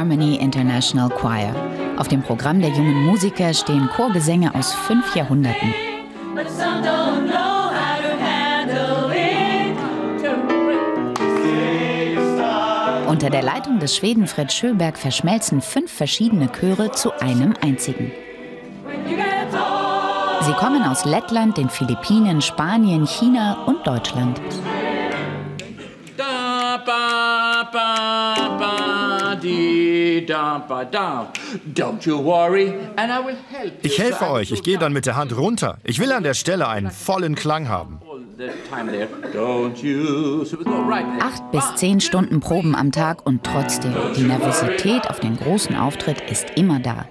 Harmony International Choir. Auf dem Programm der jungen Musiker stehen Chorgesänge aus 5 Jahrhunderten. Unter der Leitung des Schweden Fred Sjöberg verschmelzen 5 verschiedene Chöre zu einem einzigen. Sie kommen aus Lettland, den Philippinen, Spanien, China und Deutschland. Ich helfe euch, ich gehe dann mit der Hand runter. Ich will an der Stelle einen vollen Klang haben. 8 bis 10 Stunden Proben am Tag und trotzdem, die Nervosität auf den großen Auftritt ist immer da.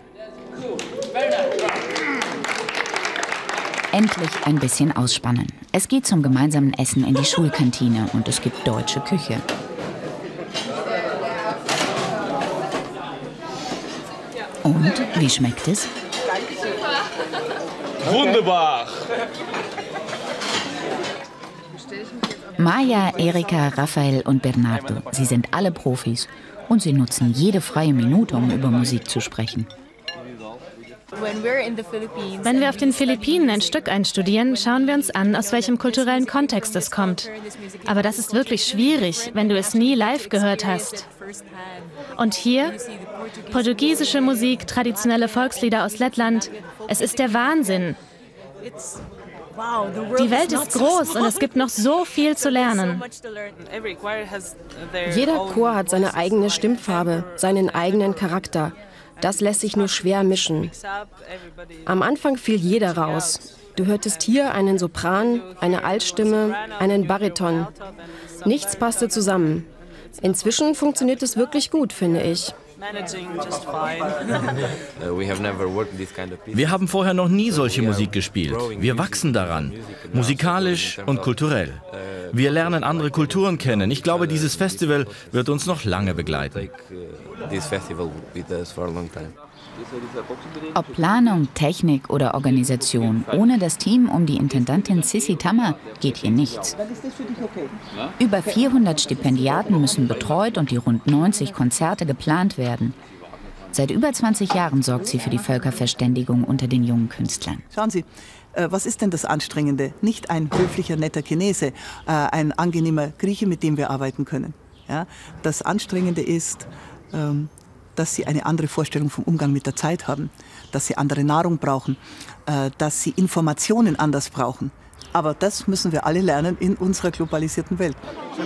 Endlich ein bisschen ausspannen. Es geht zum gemeinsamen Essen in die Schulkantine und es gibt deutsche Küche. Und, wie schmeckt es? Wunderbar! Maja, Erika, Raphael und Bernardo, sie sind alle Profis und sie nutzen jede freie Minute, um über Musik zu sprechen. Wenn wir auf den Philippinen ein Stück einstudieren, schauen wir uns an, aus welchem kulturellen Kontext es kommt. Aber das ist wirklich schwierig, wenn du es nie live gehört hast. Und hier, portugiesische Musik, traditionelle Volkslieder aus Lettland, es ist der Wahnsinn. Die Welt ist groß und es gibt noch so viel zu lernen. Jeder Chor hat seine eigene Stimmfarbe, seinen eigenen Charakter. Das lässt sich nur schwer mischen. Am Anfang fiel jeder raus. Du hörtest hier einen Sopran, eine Altstimme, einen Bariton. Nichts passte zusammen. Inzwischen funktioniert es wirklich gut, finde ich. Wir haben vorher noch nie solche Musik gespielt. Wir wachsen daran, musikalisch und kulturell. Wir lernen andere Kulturen kennen. Ich glaube, dieses Festival wird uns noch lange begleiten. Ob Planung, Technik oder Organisation, ohne das Team um die Intendantin Sissi Tammer geht hier nichts. Über 400 Stipendiaten müssen betreut und die rund 90 Konzerte geplant werden. Seit über 20 Jahren sorgt sie für die Völkerverständigung unter den jungen Künstlern. Schauen Sie, was ist denn das Anstrengende? Nicht ein höflicher, netter Chinese, ein angenehmer Grieche, mit dem wir arbeiten können. Ja? Das Anstrengende ist, dass sie eine andere Vorstellung vom Umgang mit der Zeit haben, dass sie andere Nahrung brauchen, dass sie Informationen anders brauchen. Aber das müssen wir alle lernen in unserer globalisierten Welt.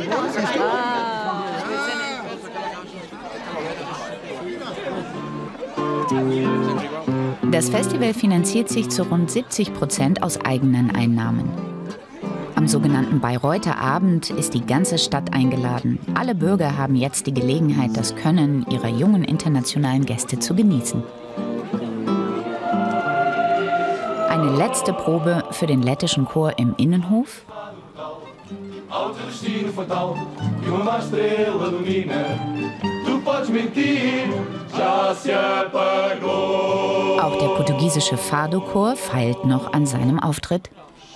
Das Festival finanziert sich zu rund 70% aus eigenen Einnahmen. Am sogenannten Bayreuther Abend ist die ganze Stadt eingeladen. Alle Bürger haben jetzt die Gelegenheit, das Können ihrer jungen internationalen Gäste zu genießen. Eine letzte Probe für den lettischen Chor im Innenhof. Auch der portugiesische Fado-Chor feilt noch an seinem Auftritt.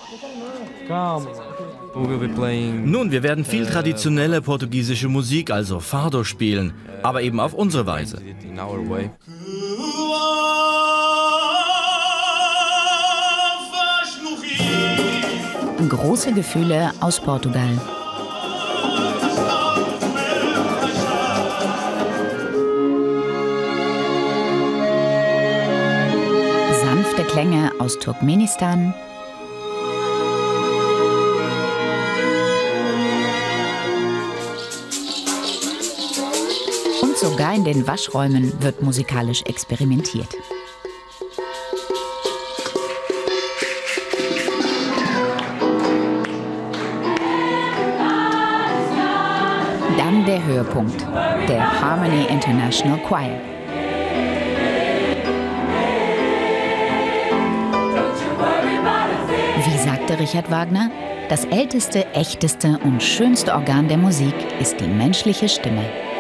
Nun, wir werden viel traditionelle portugiesische Musik, also Fado, spielen, aber eben auf unsere Weise. Große Gefühle aus Portugal. Sanfte Klänge aus Turkmenistan. Und sogar in den Waschräumen wird musikalisch experimentiert. Dann der Höhepunkt, der Harmony International Choir. Wie sagte Richard Wagner, das älteste, echteste und schönste Organ der Musik ist die menschliche Stimme.